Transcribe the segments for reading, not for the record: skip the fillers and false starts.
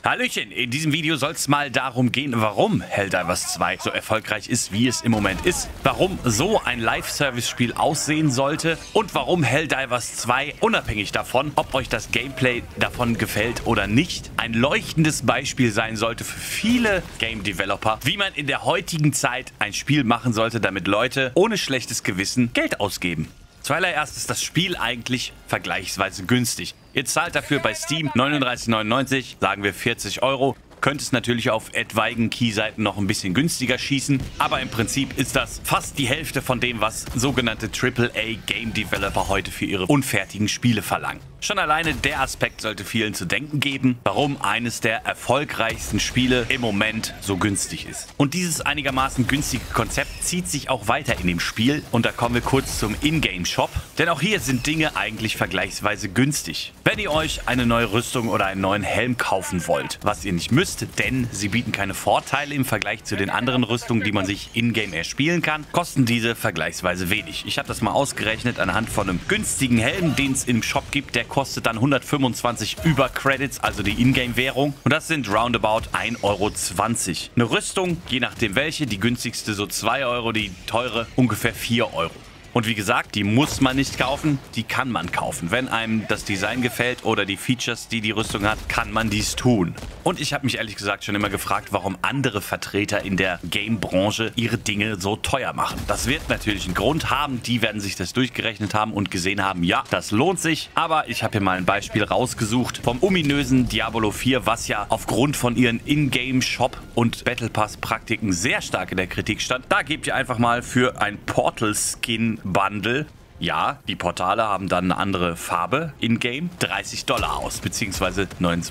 Hallöchen, in diesem Video soll es mal darum gehen, warum Helldivers 2 so erfolgreich ist, wie es im Moment ist, warum so ein Live-Service-Spiel aussehen sollte und warum Helldivers 2, unabhängig davon, ob euch das Gameplay davon gefällt oder nicht, ein leuchtendes Beispiel sein sollte für viele Game-Developer, wie man in der heutigen Zeit ein Spiel machen sollte, damit Leute ohne schlechtes Gewissen Geld ausgeben. Zuallererst ist das Spiel eigentlich vergleichsweise günstig. Ihr zahlt dafür bei Steam 39,99, sagen wir 40 Euro. Könnt es natürlich auf etwaigen Keyseiten noch ein bisschen günstiger schießen, aber im Prinzip ist das fast die Hälfte von dem, was sogenannte AAA-Game-Developer heute für ihre unfertigen Spiele verlangen. Schon alleine der Aspekt sollte vielen zu denken geben, warum eines der erfolgreichsten Spiele im Moment so günstig ist. Und dieses einigermaßen günstige Konzept zieht sich auch weiter in dem Spiel und da kommen wir kurz zum Ingame-Shop, denn auch hier sind Dinge eigentlich vergleichsweise günstig. Wenn ihr euch eine neue Rüstung oder einen neuen Helm kaufen wollt, was ihr nicht müsst, denn sie bieten keine Vorteile im Vergleich zu den anderen Rüstungen, die man sich in-game erspielen kann, kosten diese vergleichsweise wenig. Ich habe das mal ausgerechnet anhand von einem günstigen Helm, den es im Shop gibt, der kostet dann 125 über Credits, also die Ingame-Währung. Und das sind roundabout 1,20 Euro. Eine Rüstung, je nachdem welche, die günstigste so 2 Euro, die teure ungefähr 4 Euro. Und wie gesagt, die muss man nicht kaufen, die kann man kaufen. Wenn einem das Design gefällt oder die Features, die die Rüstung hat, kann man dies tun. Und ich habe mich ehrlich gesagt schon immer gefragt, warum andere Vertreter in der Game-Branche ihre Dinge so teuer machen. Das wird natürlich einen Grund haben, die werden sich das durchgerechnet haben und gesehen haben, ja, das lohnt sich. Aber ich habe hier mal ein Beispiel rausgesucht vom ominösen Diablo 4, was ja aufgrund von ihren Ingame-Shop und Battle Pass-Praktiken sehr stark in der Kritik stand. Da gebt ihr einfach mal für ein Portal-Skin Bundle. Ja, die Portale haben dann eine andere Farbe in-game. $30 aus, beziehungsweise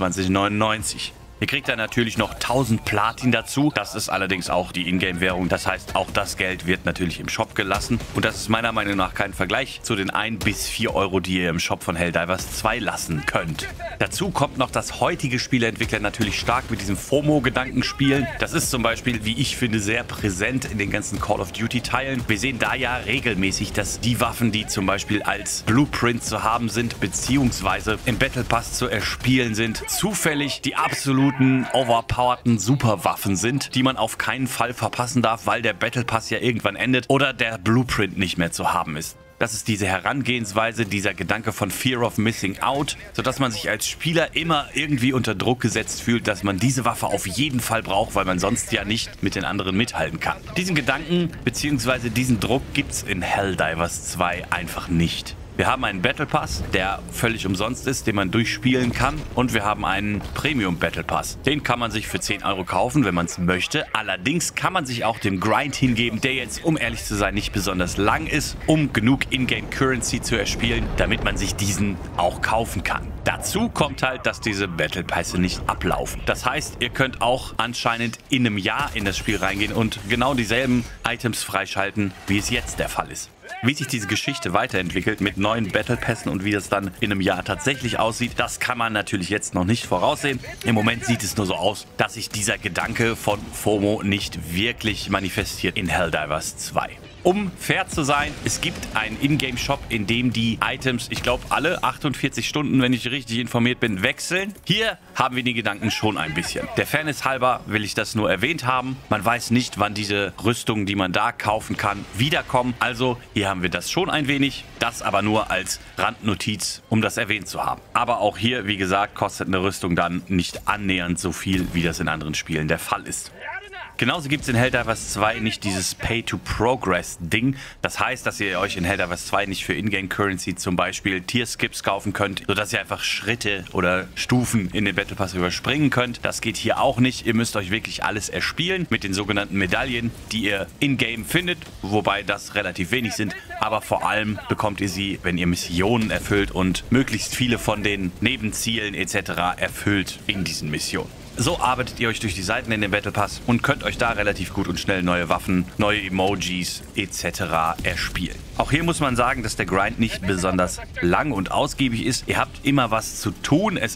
29,99. Ihr kriegt dann natürlich noch 1000 Platin dazu. Das ist allerdings auch die Ingame-Währung. Das heißt, auch das Geld wird natürlich im Shop gelassen. Und das ist meiner Meinung nach kein Vergleich zu den 1 bis 4 Euro, die ihr im Shop von Helldivers 2 lassen könnt. Dazu kommt noch, dass heutige Spieleentwickler natürlich stark mit diesem FOMO-Gedanken spielen. Das ist zum Beispiel, wie ich finde, sehr präsent in den ganzen Call of Duty-Teilen. Wir sehen da ja regelmäßig, dass die Waffen, die zum Beispiel als Blueprint zu haben sind, beziehungsweise im Battle Pass zu erspielen sind, zufällig die absoluten overpowerten Superwaffen sind, die man auf keinen Fall verpassen darf, weil der Battle Pass ja irgendwann endet oder der Blueprint nicht mehr zu haben ist. Das ist diese Herangehensweise, dieser Gedanke von Fear of Missing Out, sodass man sich als Spieler immer irgendwie unter Druck gesetzt fühlt, dass man diese Waffe auf jeden Fall braucht, weil man sonst ja nicht mit den anderen mithalten kann. Diesen Gedanken bzw. diesen Druck gibt es in Helldivers 2 einfach nicht. Wir haben einen Battle Pass, der völlig umsonst ist, den man durchspielen kann. Und wir haben einen Premium Battle Pass. Den kann man sich für 10 Euro kaufen, wenn man es möchte. Allerdings kann man sich auch dem Grind hingeben, der jetzt, um ehrlich zu sein, nicht besonders lang ist, um genug Ingame Currency zu erspielen, damit man sich diesen auch kaufen kann. Dazu kommt halt, dass diese Battle Pässe nicht ablaufen. Das heißt, ihr könnt auch anscheinend in einem Jahr in das Spiel reingehen und genau dieselben Items freischalten, wie es jetzt der Fall ist. Wie sich diese Geschichte weiterentwickelt mit neuen Battle Pässen und wie das dann in einem Jahr tatsächlich aussieht, das kann man natürlich jetzt noch nicht voraussehen. Im Moment sieht es nur so aus, dass sich dieser Gedanke von FOMO nicht wirklich manifestiert in Helldivers 2. Um fair zu sein, es gibt einen Ingame-Shop, in dem die Items, ich glaube, alle 48 Stunden, wenn ich richtig informiert bin, wechseln. Hier haben wir die Gedanken schon ein bisschen. Der Fairness halber will ich das nur erwähnt haben. Man weiß nicht, wann diese Rüstungen, die man da kaufen kann, wiederkommen. Also hier haben wir das schon ein wenig, das aber nur als Randnotiz, um das erwähnt zu haben. Aber auch hier, wie gesagt, kostet eine Rüstung dann nicht annähernd so viel, wie das in anderen Spielen der Fall ist. Genauso gibt es in Helldivers 2 nicht dieses Pay-to-Progress-Ding. Das heißt, dass ihr euch in Helldivers 2 nicht für Ingame-Currency zum Beispiel Tier-Skips kaufen könnt, sodass ihr einfach Schritte oder Stufen in den Battle Pass überspringen könnt. Das geht hier auch nicht. Ihr müsst euch wirklich alles erspielen mit den sogenannten Medaillen, die ihr in-game findet, wobei das relativ wenig sind. Aber vor allem bekommt ihr sie, wenn ihr Missionen erfüllt und möglichst viele von den Nebenzielen etc. erfüllt in diesen Missionen. So arbeitet ihr euch durch die Seiten in den Battle Pass und könnt euch da relativ gut und schnell neue Waffen, neue Emojis etc. erspielen. Auch hier muss man sagen, dass der Grind nicht besonders lang und ausgiebig ist. Ihr habt immer was zu tun. Es ist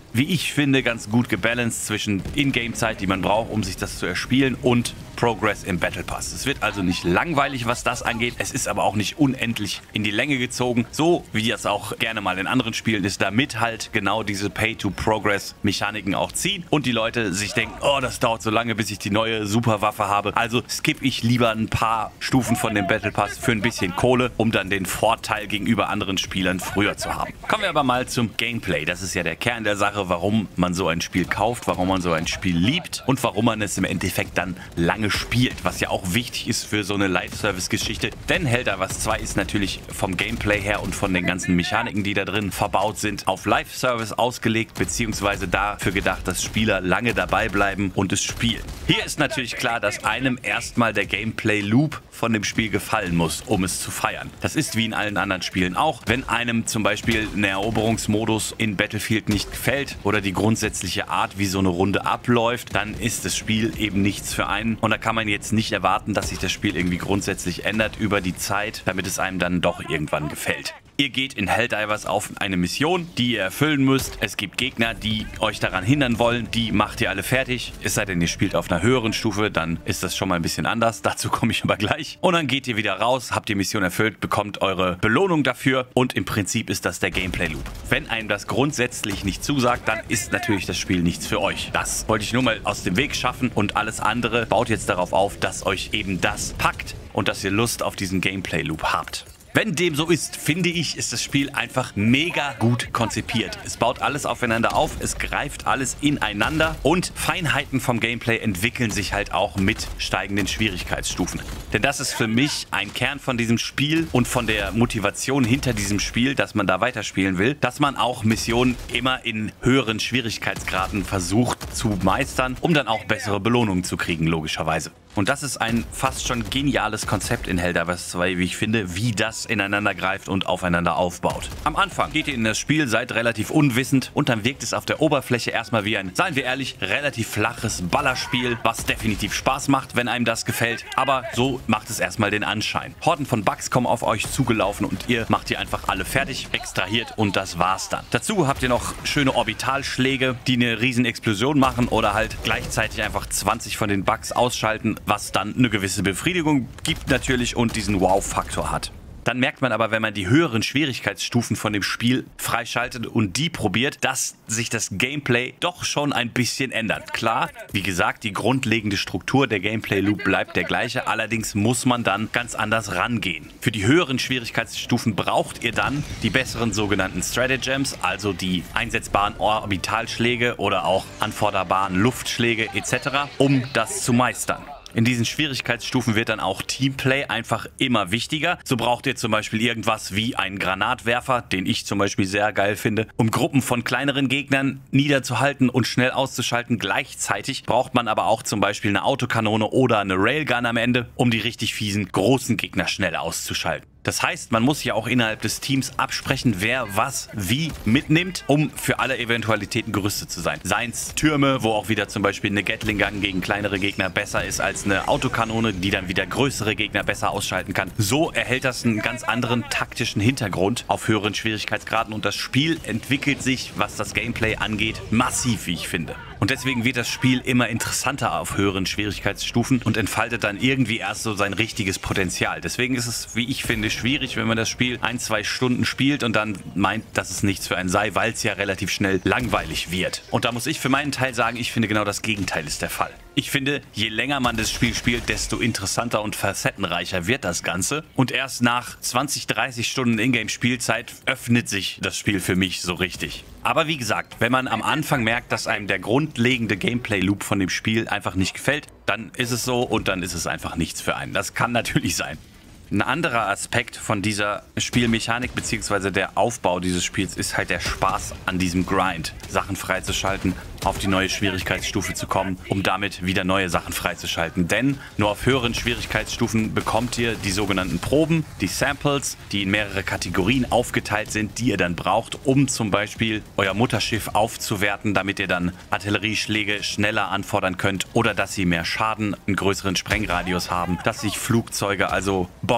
wie ich finde, ganz gut gebalanced zwischen Ingame-Zeit, die man braucht, um sich das zu erspielen, und Progress im Battle Pass. Es wird also nicht langweilig, was das angeht. Es ist aber auch nicht unendlich in die Länge gezogen, so wie das auch gerne mal in anderen Spielen ist, damit halt genau diese Pay-to-Progress-Mechaniken auch ziehen und die Leute sich denken, oh, das dauert so lange, bis ich die neue Superwaffe habe. Also skippe ich lieber ein paar Stufen von dem Battle Pass für ein bisschen Kohle, um dann den Vorteil gegenüber anderen Spielern früher zu haben. Kommen wir aber mal zum Gameplay. Das ist ja der Kern der Sache, warum man so ein Spiel kauft, warum man so ein Spiel liebt und warum man es im Endeffekt dann lange spielt, was ja auch wichtig ist für so eine Live-Service-Geschichte. Denn Helldivers 2 ist natürlich vom Gameplay her und von den ganzen Mechaniken, die da drin verbaut sind, auf Live-Service ausgelegt, beziehungsweise dafür gedacht, dass Spieler lange dabei bleiben und es spielen. Hier ist natürlich klar, dass einem erstmal der Gameplay-Loop von dem Spiel gefallen muss, um es zu feiern. Das ist wie in allen anderen Spielen auch. Wenn einem zum Beispiel ein Eroberungsmodus in Battlefield nicht gefällt oder die grundsätzliche Art, wie so eine Runde abläuft, dann ist das Spiel eben nichts für einen. Und da kann man jetzt nicht erwarten, dass sich das Spiel irgendwie grundsätzlich ändert über die Zeit, damit es einem dann doch irgendwann gefällt. Ihr geht in Helldivers auf eine Mission, die ihr erfüllen müsst. Es gibt Gegner, die euch daran hindern wollen. Die macht ihr alle fertig. Es sei denn, ihr spielt auf einer höheren Stufe, dann ist das schon mal ein bisschen anders. Dazu komme ich aber gleich. Und dann geht ihr wieder raus, habt die Mission erfüllt, bekommt eure Belohnung dafür und im Prinzip ist das der Gameplay-Loop. Wenn einem das grundsätzlich nicht zusagt, dann ist natürlich das Spiel nichts für euch. Das wollte ich nur mal aus dem Weg schaffen und alles andere baut jetzt darauf auf, dass euch eben das packt und dass ihr Lust auf diesen Gameplay-Loop habt. Wenn dem so ist, finde ich, ist das Spiel einfach mega gut konzipiert. Es baut alles aufeinander auf, es greift alles ineinander und Feinheiten vom Gameplay entwickeln sich halt auch mit steigenden Schwierigkeitsstufen. Denn das ist für mich ein Kern von diesem Spiel und von der Motivation hinter diesem Spiel, dass man da weiterspielen will, dass man auch Missionen immer in höheren Schwierigkeitsgraden versucht zu meistern, um dann auch bessere Belohnungen zu kriegen, logischerweise. Und das ist ein fast schon geniales Konzept in Helldivers 2, wie ich finde, wie das ineinander greift und aufeinander aufbaut. Am Anfang geht ihr in das Spiel, seid relativ unwissend und dann wirkt es auf der Oberfläche erstmal wie ein, seien wir ehrlich, relativ flaches Ballerspiel, was definitiv Spaß macht, wenn einem das gefällt. Aber so macht es erstmal den Anschein. Horden von Bugs kommen auf euch zugelaufen und ihr macht die einfach alle fertig, extrahiert und das war's dann. Dazu habt ihr noch schöne Orbitalschläge, die eine riesen Explosion machen oder halt gleichzeitig einfach 20 von den Bugs ausschalten, was dann eine gewisse Befriedigung gibt natürlich und diesen Wow-Faktor hat. Dann merkt man aber, wenn man die höheren Schwierigkeitsstufen von dem Spiel freischaltet und die probiert, dass sich das Gameplay doch schon ein bisschen ändert. Klar, wie gesagt, die grundlegende Struktur der Gameplay-Loop bleibt der gleiche, allerdings muss man dann ganz anders rangehen. Für die höheren Schwierigkeitsstufen braucht ihr dann die besseren sogenannten Stratagems, also die einsetzbaren Orbitalschläge oder auch anforderbaren Luftschläge etc., um das zu meistern. In diesen Schwierigkeitsstufen wird dann auch Teamplay einfach immer wichtiger. So braucht ihr zum Beispiel irgendwas wie einen Granatwerfer, den ich zum Beispiel sehr geil finde, um Gruppen von kleineren Gegnern niederzuhalten und schnell auszuschalten. Gleichzeitig braucht man aber auch zum Beispiel eine Autokanone oder eine Railgun am Ende, um die richtig fiesen großen Gegner schnell auszuschalten. Das heißt, man muss ja auch innerhalb des Teams absprechen, wer was wie mitnimmt, um für alle Eventualitäten gerüstet zu sein. Seien es Türme, wo auch wieder zum Beispiel eine Gatling Gun gegen kleinere Gegner besser ist als eine Autokanone, die dann wieder größere Gegner besser ausschalten kann. So erhält das einen ganz anderen taktischen Hintergrund auf höheren Schwierigkeitsgraden und das Spiel entwickelt sich, was das Gameplay angeht, massiv, wie ich finde. Und deswegen wird das Spiel immer interessanter auf höheren Schwierigkeitsstufen und entfaltet dann irgendwie erst so sein richtiges Potenzial. Deswegen ist es, wie ich finde, schwierig, wenn man das Spiel 1-2 Stunden spielt und dann meint, dass es nichts für einen sei, weil es ja relativ schnell langweilig wird. Und da muss ich für meinen Teil sagen, ich finde genau das Gegenteil ist der Fall. Ich finde, je länger man das Spiel spielt, desto interessanter und facettenreicher wird das Ganze. Und erst nach 20-30 Stunden Ingame-Spielzeit öffnet sich das Spiel für mich so richtig. Aber wie gesagt, wenn man am Anfang merkt, dass einem der grundlegende Gameplay-Loop von dem Spiel einfach nicht gefällt, dann ist es so und dann ist es einfach nichts für einen. Das kann natürlich sein. Ein anderer Aspekt von dieser Spielmechanik bzw. der Aufbau dieses Spiels ist halt der Spaß an diesem Grind. Sachen freizuschalten, auf die neue Schwierigkeitsstufe zu kommen, um damit wieder neue Sachen freizuschalten. Denn nur auf höheren Schwierigkeitsstufen bekommt ihr die sogenannten Proben, die Samples, die in mehrere Kategorien aufgeteilt sind, die ihr dann braucht, um zum Beispiel euer Mutterschiff aufzuwerten, damit ihr dann Artillerieschläge schneller anfordern könnt oder dass sie mehr Schaden, einen größeren Sprengradius haben, dass sich Flugzeuge, also Bomben,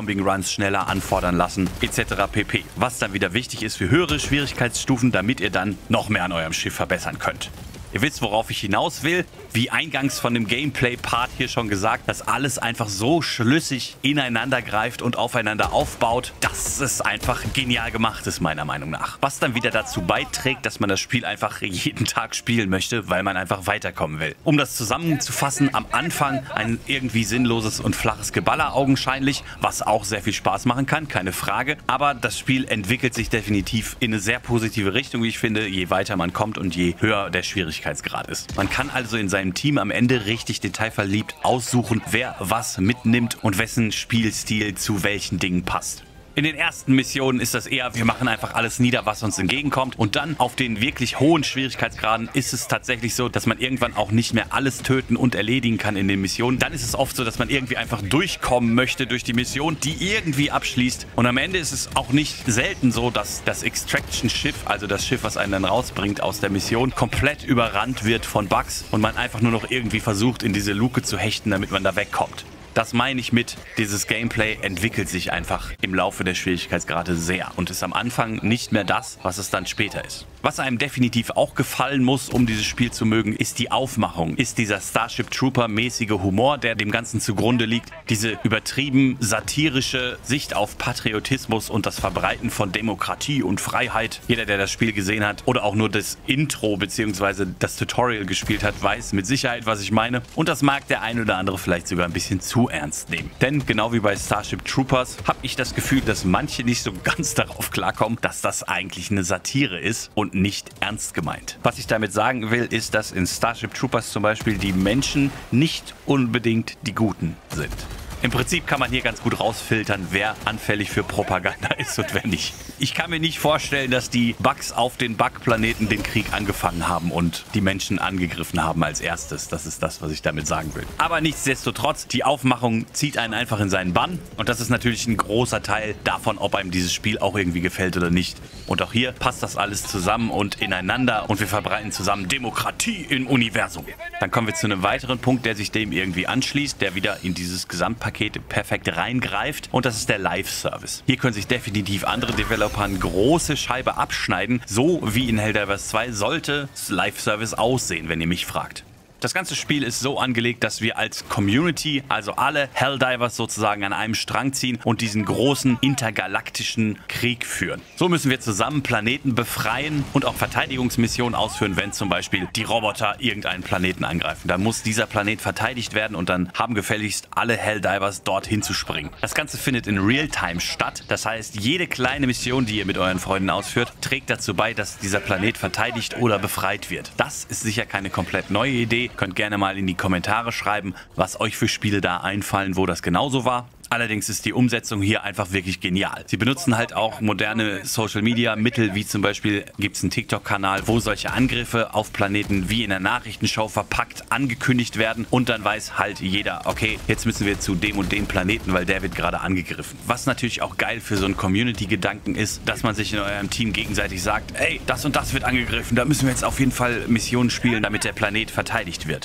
Bombing-Runs schneller anfordern lassen, etc. pp. Was dann wieder wichtig ist für höhere Schwierigkeitsstufen, damit ihr dann noch mehr an eurem Schiff verbessern könnt. Ihr wisst, worauf ich hinaus will. Wie eingangs von dem Gameplay-Part hier schon gesagt, dass alles einfach so schlüssig ineinander greift und aufeinander aufbaut, dass es einfach genial gemacht ist, meiner Meinung nach. Was dann wieder dazu beiträgt, dass man das Spiel einfach jeden Tag spielen möchte, weil man einfach weiterkommen will. Um das zusammenzufassen, am Anfang ein irgendwie sinnloses und flaches Geballer augenscheinlich, was auch sehr viel Spaß machen kann, keine Frage. Aber das Spiel entwickelt sich definitiv in eine sehr positive Richtung, wie ich finde, je weiter man kommt und je höher der Schwierigkeitsgrad ist. Man kann also in seinem Team am Ende richtig detailverliebt aussuchen, wer was mitnimmt und wessen Spielstil zu welchen Dingen passt. In den ersten Missionen ist das eher, wir machen einfach alles nieder, was uns entgegenkommt. Und dann auf den wirklich hohen Schwierigkeitsgraden ist es tatsächlich so, dass man irgendwann auch nicht mehr alles töten und erledigen kann in den Missionen. Dann ist es oft so, dass man irgendwie einfach durchkommen möchte durch die Mission, die irgendwie abschließt. Und am Ende ist es auch nicht selten so, dass das Extraction-Schiff, also das Schiff, was einen dann rausbringt aus der Mission, komplett überrannt wird von Bugs und man einfach nur noch irgendwie versucht, in diese Luke zu hechten, damit man da wegkommt. Das meine ich mit, dieses Gameplay entwickelt sich einfach im Laufe der Schwierigkeitsgrade sehr und ist am Anfang nicht mehr das, was es dann später ist. Was einem definitiv auch gefallen muss, um dieses Spiel zu mögen, ist die Aufmachung, ist dieser Starship Trooper-mäßige Humor, der dem Ganzen zugrunde liegt, diese übertrieben satirische Sicht auf Patriotismus und das Verbreiten von Demokratie und Freiheit. Jeder, der das Spiel gesehen hat oder auch nur das Intro bzw. das Tutorial gespielt hat, weiß mit Sicherheit, was ich meine. Und das mag der ein oder andere vielleicht sogar ein bisschen zu ernst nehmen. Denn genau wie bei Starship Troopers habe ich das Gefühl, dass manche nicht so ganz darauf klarkommen, dass das eigentlich eine Satire ist und nicht ernst gemeint. Was ich damit sagen will, ist, dass in Starship Troopers zum Beispiel die Menschen nicht unbedingt die Guten sind. Im Prinzip kann man hier ganz gut rausfiltern, wer anfällig für Propaganda ist und wer nicht. Ich kann mir nicht vorstellen, dass die Bugs auf den Bug-Planeten den Krieg angefangen haben und die Menschen angegriffen haben als erstes. Das ist das, was ich damit sagen will. Aber nichtsdestotrotz, die Aufmachung zieht einen einfach in seinen Bann. Und das ist natürlich ein großer Teil davon, ob einem dieses Spiel auch irgendwie gefällt oder nicht. Und auch hier passt das alles zusammen und ineinander und wir verbreiten zusammen Demokratie im Universum. Dann kommen wir zu einem weiteren Punkt, der sich dem irgendwie anschließt, der wieder in dieses Gesamtpaket perfekt reingreift und das ist der Live-Service. Hier können sich definitiv andere Developer eine große Scheibe abschneiden. So wie in Helldivers 2 sollte Live-Service aussehen, wenn ihr mich fragt. Das ganze Spiel ist so angelegt, dass wir als Community, also alle Helldivers sozusagen an einem Strang ziehen und diesen großen intergalaktischen Krieg führen. So müssen wir zusammen Planeten befreien und auch Verteidigungsmissionen ausführen, wenn zum Beispiel die Roboter irgendeinen Planeten angreifen. Dann muss dieser Planet verteidigt werden und dann haben gefälligst alle Helldivers dorthin zu springen. Das Ganze findet in Realtime statt. Das heißt, jede kleine Mission, die ihr mit euren Freunden ausführt, trägt dazu bei, dass dieser Planet verteidigt oder befreit wird. Das ist sicher keine komplett neue Idee. Könnt gerne mal in die Kommentare schreiben, was euch für Spiele da einfallen, wo das genauso war. Allerdings ist die Umsetzung hier einfach wirklich genial. Sie benutzen halt auch moderne Social-Media-Mittel, wie zum Beispiel gibt es einen TikTok-Kanal, wo solche Angriffe auf Planeten wie in der Nachrichtenshow verpackt angekündigt werden und dann weiß halt jeder, okay, jetzt müssen wir zu dem und dem Planeten, weil der wird gerade angegriffen. Was natürlich auch geil für so einen Community-Gedanken ist, dass man sich in eurem Team gegenseitig sagt, ey, das und das wird angegriffen, da müssen wir jetzt auf jeden Fall Missionen spielen, damit der Planet verteidigt wird.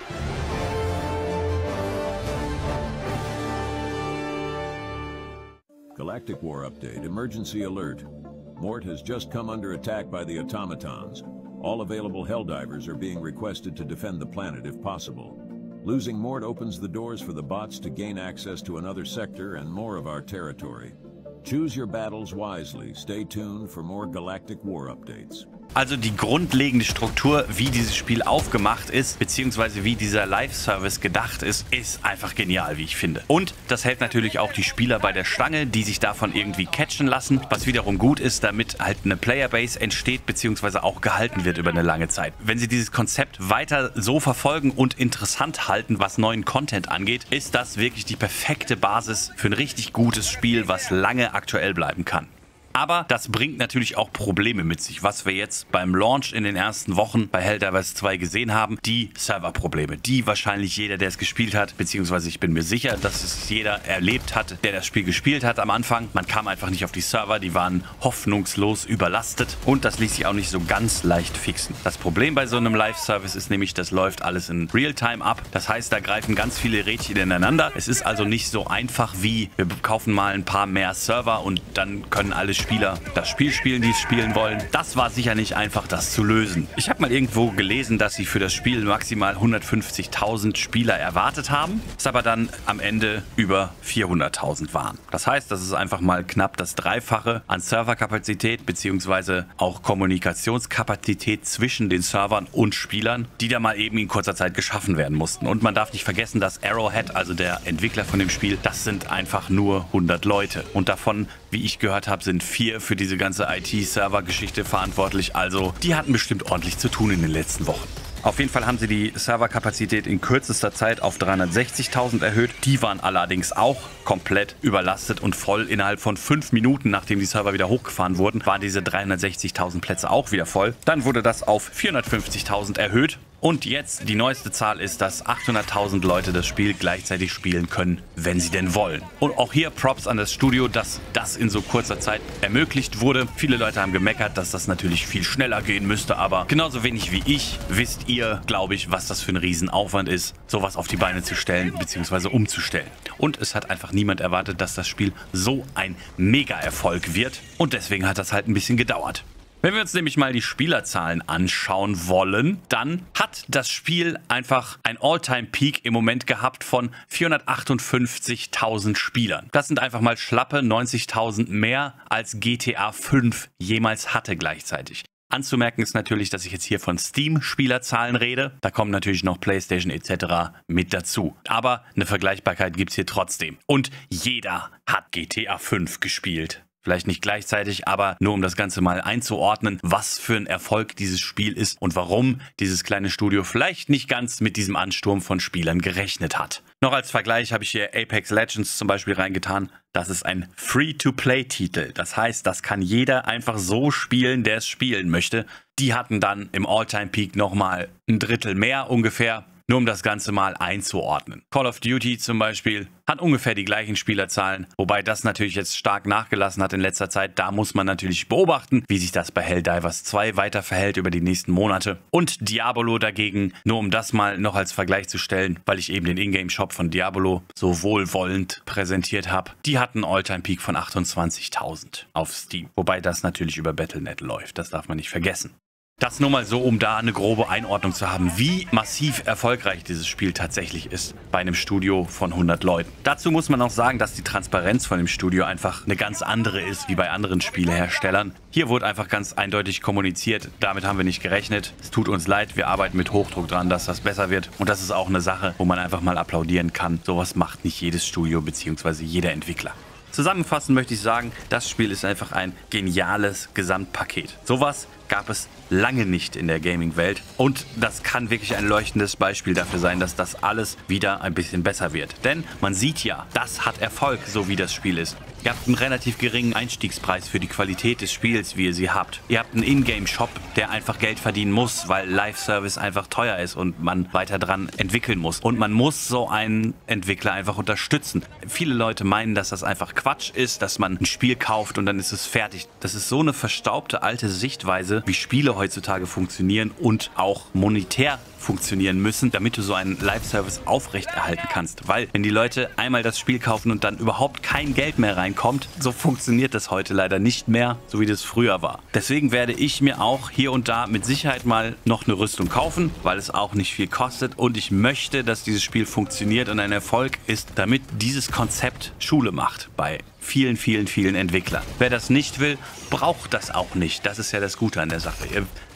Galactic War Update. Emergency alert. Mort has just come under attack by the automatons. All available Helldivers are being requested to defend the planet if possible. Losing Mort opens the doors for the bots to gain access to another sector and more of our territory. Choose your battles wisely. Stay tuned for more Galactic War Updates. Also die grundlegende Struktur, wie dieses Spiel aufgemacht ist, beziehungsweise wie dieser Live-Service gedacht ist, ist einfach genial, wie ich finde. Und das hält natürlich auch die Spieler bei der Stange, die sich davon irgendwie catchen lassen, was wiederum gut ist, damit halt eine Playerbase entsteht, beziehungsweise auch gehalten wird über eine lange Zeit. Wenn sie dieses Konzept weiter so verfolgen und interessant halten, was neuen Content angeht, ist das wirklich die perfekte Basis für ein richtig gutes Spiel, was lange aktuell bleiben kann. Aber das bringt natürlich auch Probleme mit sich, was wir jetzt beim Launch in den ersten Wochen bei Helldivers 2 gesehen haben. Die Serverprobleme, die wahrscheinlich jeder, der es gespielt hat, beziehungsweise ich bin mir sicher, dass es jeder erlebt hat, der das Spiel gespielt hat am Anfang. Man kam einfach nicht auf die Server, die waren hoffnungslos überlastet und das ließ sich auch nicht so ganz leicht fixen. Das Problem bei so einem Live-Service ist nämlich, das läuft alles in Realtime ab. Das heißt, da greifen ganz viele Rädchen ineinander. Es ist also nicht so einfach wie, wir kaufen mal ein paar mehr Server und dann können alle Spieler das Spiel spielen, die es spielen wollen. Das war sicher nicht einfach, das zu lösen. Ich habe mal irgendwo gelesen, dass sie für das Spiel maximal 150.000 Spieler erwartet haben, es aber dann am Ende über 400.000 waren. Das heißt, das ist einfach mal knapp das Dreifache an Serverkapazität bzw. auch Kommunikationskapazität zwischen den Servern und Spielern, die da mal eben in kurzer Zeit geschaffen werden mussten. Und man darf nicht vergessen, dass Arrowhead, also der Entwickler von dem Spiel, das sind einfach nur 100 Leute. Und davon, wie ich gehört habe, sind 4 für diese ganze IT-Server-Geschichte verantwortlich. Also die hatten bestimmt ordentlich zu tun in den letzten Wochen. Auf jeden Fall haben sie die Serverkapazität in kürzester Zeit auf 360.000 erhöht. Die waren allerdings auch komplett überlastet und voll. Innerhalb von 5 Minuten, nachdem die Server wieder hochgefahren wurden, waren diese 360.000 Plätze auch wieder voll. Dann wurde das auf 450.000 erhöht. Und jetzt, die neueste Zahl ist, dass 800.000 Leute das Spiel gleichzeitig spielen können, wenn sie denn wollen. Und auch hier Props an das Studio, dass das in so kurzer Zeit ermöglicht wurde. Viele Leute haben gemeckert, dass das natürlich viel schneller gehen müsste, aber genauso wenig wie ich wisst ihr, glaube ich, was das für ein Riesenaufwand ist, sowas auf die Beine zu stellen bzw. umzustellen. Und es hat einfach niemand erwartet, dass das Spiel so ein Mega-Erfolg wird. Und deswegen hat das halt ein bisschen gedauert. Wenn wir uns nämlich mal die Spielerzahlen anschauen wollen, dann hat das Spiel einfach ein All-Time-Peak im Moment gehabt von 458.000 Spielern. Das sind einfach mal schlappe 90.000 mehr als GTA 5 jemals hatte gleichzeitig. Anzumerken ist natürlich, dass ich jetzt hier von Steam-Spielerzahlen rede. Da kommen natürlich noch PlayStation etc. mit dazu. Aber eine Vergleichbarkeit gibt es hier trotzdem. Und jeder hat GTA 5 gespielt. Vielleicht nicht gleichzeitig, aber nur um das Ganze mal einzuordnen, was für ein Erfolg dieses Spiel ist und warum dieses kleine Studio vielleicht nicht ganz mit diesem Ansturm von Spielern gerechnet hat. Noch als Vergleich habe ich hier Apex Legends zum Beispiel reingetan. Das ist ein Free-to-Play-Titel. Das heißt, das kann jeder einfach so spielen, der es spielen möchte. Die hatten dann im All-Time-Peak nochmal ein Drittel mehr ungefähr. Nur um das Ganze mal einzuordnen. Call of Duty zum Beispiel hat ungefähr die gleichen Spielerzahlen, wobei das natürlich jetzt stark nachgelassen hat in letzter Zeit. Da muss man natürlich beobachten, wie sich das bei Helldivers 2 weiter verhält über die nächsten Monate. Und Diablo dagegen, nur um das mal noch als Vergleich zu stellen, weil ich eben den Ingame-Shop von Diablo so wohlwollend präsentiert habe. Die hatten einen All-Time-Peak von 28.000 auf Steam, wobei das natürlich über Battle.net läuft, das darf man nicht vergessen. Das nur mal so, um da eine grobe Einordnung zu haben, wie massiv erfolgreich dieses Spiel tatsächlich ist bei einem Studio von 100 Leuten. Dazu muss man auch sagen, dass die Transparenz von dem Studio einfach eine ganz andere ist wie bei anderen Spieleherstellern. Hier wurde einfach ganz eindeutig kommuniziert, damit haben wir nicht gerechnet. Es tut uns leid, wir arbeiten mit Hochdruck dran, dass das besser wird. Und das ist auch eine Sache, wo man einfach mal applaudieren kann. Sowas macht nicht jedes Studio bzw. jeder Entwickler. Zusammenfassend möchte ich sagen, das Spiel ist einfach ein geniales Gesamtpaket. Sowas gab es lange nicht in der Gaming-Welt und das kann wirklich ein leuchtendes Beispiel dafür sein, dass das alles wieder ein bisschen besser wird. Denn man sieht ja, das hat Erfolg, so wie das Spiel ist. Ihr habt einen relativ geringen Einstiegspreis für die Qualität des Spiels, wie ihr sie habt. Ihr habt einen Ingame-Shop, der einfach Geld verdienen muss, weil Live-Service einfach teuer ist und man weiter dran entwickeln muss. Und man muss so einen Entwickler einfach unterstützen. Viele Leute meinen, dass das einfach Quatsch ist, dass man ein Spiel kauft und dann ist es fertig. Das ist so eine verstaubte alte Sichtweise, wie Spiele heutzutage funktionieren und auch monetär funktionieren müssen, damit du so einen Live-Service aufrechterhalten kannst. Weil wenn die Leute einmal das Spiel kaufen und dann überhaupt kein Geld mehr reinkommt, so funktioniert das heute leider nicht mehr, so wie das früher war. Deswegen werde ich mir auch hier und da mit Sicherheit mal noch eine Rüstung kaufen, weil es auch nicht viel kostet und ich möchte, dass dieses Spiel funktioniert und ein Erfolg ist, damit dieses Konzept Schule macht bei vielen, vielen, vielen Entwicklern. Wer das nicht will, braucht das auch nicht. Das ist ja das Gute an der Sache. Ihr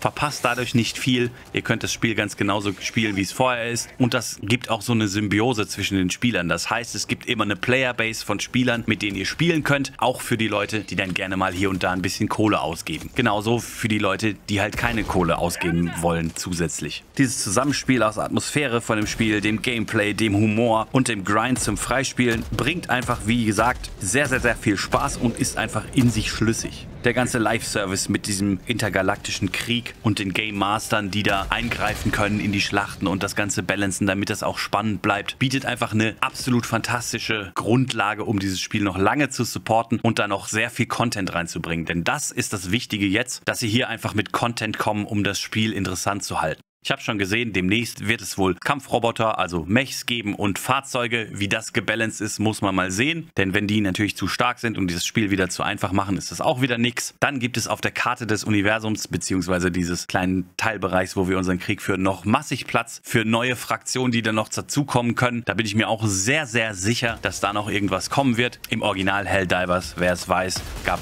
verpasst dadurch nicht viel. Ihr könnt das Spiel ganz genauso spielen, wie es vorher ist. Und das gibt auch so eine Symbiose zwischen den Spielern. Das heißt, es gibt immer eine Playerbase von Spielern, mit denen ihr spielen könnt. Auch für die Leute, die dann gerne mal hier und da ein bisschen Kohle ausgeben. Genauso für die Leute, die halt keine Kohle ausgeben wollen zusätzlich. Dieses Zusammenspiel aus Atmosphäre von dem Spiel, dem Gameplay, dem Humor und dem Grind zum Freispielen bringt einfach, wie gesagt, sehr, sehr, sehr viel Spaß und ist einfach in sich schlüssig. Der ganze Live-Service mit diesem intergalaktischen Krieg und den Game Mastern, die da eingreifen können in die Schlachten und das Ganze balancen, damit das auch spannend bleibt, bietet einfach eine absolut fantastische Grundlage, um dieses Spiel noch lange zu supporten und da noch sehr viel Content reinzubringen. Denn das ist das Wichtige jetzt, dass sie hier einfach mit Content kommen, um das Spiel interessant zu halten. Ich habe schon gesehen, demnächst wird es wohl Kampfroboter, also Mechs geben und Fahrzeuge. Wie das gebalanced ist, muss man mal sehen. Denn wenn die natürlich zu stark sind und dieses Spiel wieder zu einfach machen, ist das auch wieder nix. Dann gibt es auf der Karte des Universums, beziehungsweise dieses kleinen Teilbereichs, wo wir unseren Krieg führen, noch massig Platz für neue Fraktionen, die dann noch dazukommen können. Da bin ich mir auch sehr, sehr sicher, dass da noch irgendwas kommen wird. Im Original Helldivers, wer es weiß, gab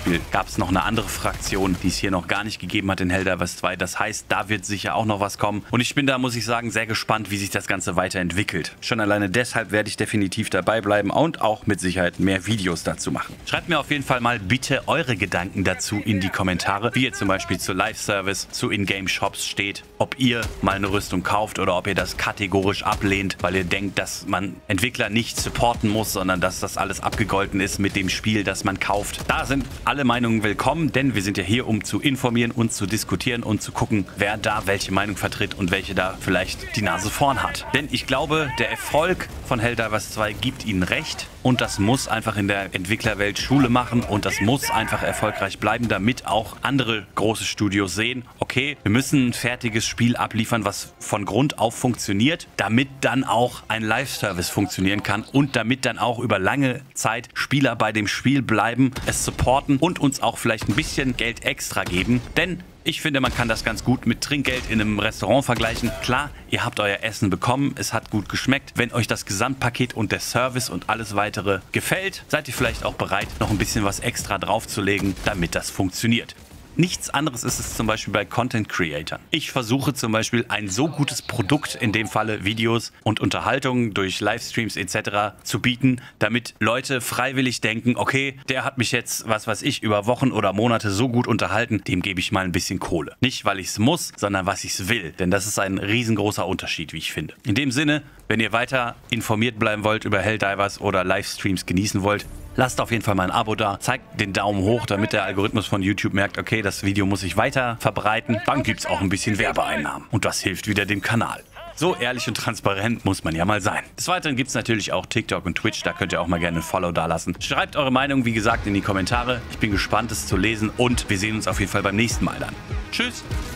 es noch eine andere Fraktion, die es hier noch gar nicht gegeben hat in Helldivers 2. Das heißt, da wird sicher auch noch was kommen. Und ich bin da, muss ich sagen, sehr gespannt, wie sich das Ganze weiterentwickelt. Schon alleine deshalb werde ich definitiv dabei bleiben und auch mit Sicherheit mehr Videos dazu machen. Schreibt mir auf jeden Fall mal bitte eure Gedanken dazu in die Kommentare, wie ihr zum Beispiel zu Live-Service, zu Ingame-Shops steht, ob ihr mal eine Rüstung kauft oder ob ihr das kategorisch ablehnt, weil ihr denkt, dass man Entwickler nicht supporten muss, sondern dass das alles abgegolten ist mit dem Spiel, das man kauft. Da sind alle Meinungen willkommen, denn wir sind ja hier, um zu informieren und zu diskutieren und zu gucken, wer da welche Meinung vertritt und welche da vielleicht die Nase vorn hat. Denn ich glaube, der Erfolg von Helldivers 2 gibt ihnen recht und das muss einfach in der Entwicklerwelt Schule machen und das muss einfach erfolgreich bleiben, damit auch andere große Studios sehen, okay, wir müssen ein fertiges Spiel abliefern, was von Grund auf funktioniert, damit dann auch ein Live-Service funktionieren kann und damit dann auch über lange Zeit Spieler bei dem Spiel bleiben, es supporten und uns auch vielleicht ein bisschen Geld extra geben, denn ich finde, man kann das ganz gut mit Trinkgeld in einem Restaurant vergleichen. Klar, ihr habt euer Essen bekommen, es hat gut geschmeckt. Wenn euch das Gesamtpaket und der Service und alles weitere gefällt, seid ihr vielleicht auch bereit, noch ein bisschen was extra draufzulegen, damit das funktioniert. Nichts anderes ist es zum Beispiel bei Content Creatern. Ich versuche zum Beispiel ein so gutes Produkt, in dem Falle Videos und Unterhaltungen durch Livestreams etc. zu bieten, damit Leute freiwillig denken, okay, der hat mich jetzt, was weiß ich, über Wochen oder Monate so gut unterhalten, dem gebe ich mal ein bisschen Kohle. Nicht, weil ich es muss, sondern was ich es will. Denn das ist ein riesengroßer Unterschied, wie ich finde. In dem Sinne, wenn ihr weiter informiert bleiben wollt über Helldivers oder Livestreams genießen wollt, lasst auf jeden Fall mal ein Abo da, zeigt den Daumen hoch, damit der Algorithmus von YouTube merkt, okay, das Video muss ich weiter verbreiten. Dann gibt es auch ein bisschen Werbeeinnahmen und das hilft wieder dem Kanal. So ehrlich und transparent muss man ja mal sein. Des Weiteren gibt es natürlich auch TikTok und Twitch, da könnt ihr auch mal gerne ein Follow dalassen. Schreibt eure Meinung, wie gesagt, in die Kommentare. Ich bin gespannt, es zu lesen und wir sehen uns auf jeden Fall beim nächsten Mal dann. Tschüss!